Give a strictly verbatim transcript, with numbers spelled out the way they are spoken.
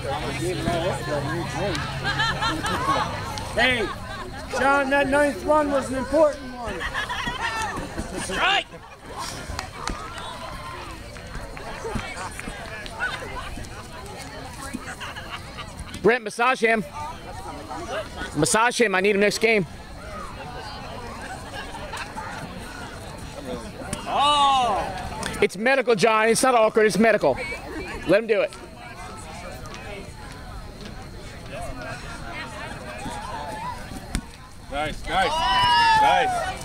Hey, John, that ninth one was an important one. Strike! Brent, massage him. Massage him. I need him next game. Oh! It's medical, John. It's not awkward. It's medical. Let him do it. Nice, nice, nice.